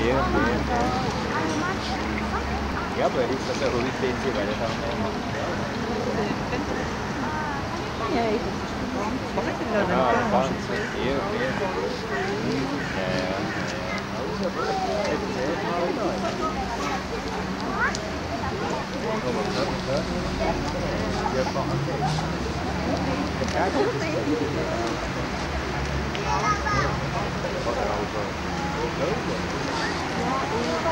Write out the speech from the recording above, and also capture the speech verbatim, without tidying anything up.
Iya, iya, iya. Ya, pwede sa sa Ruby Stage ba na tama. Ya, itu. Bakit sila Ah, nagkakaroon kan. siya? Iya, iya. Ya. Oh, betul, betul. Dia kok oke. Dekat. Oh, terlalu jauh. Jauh.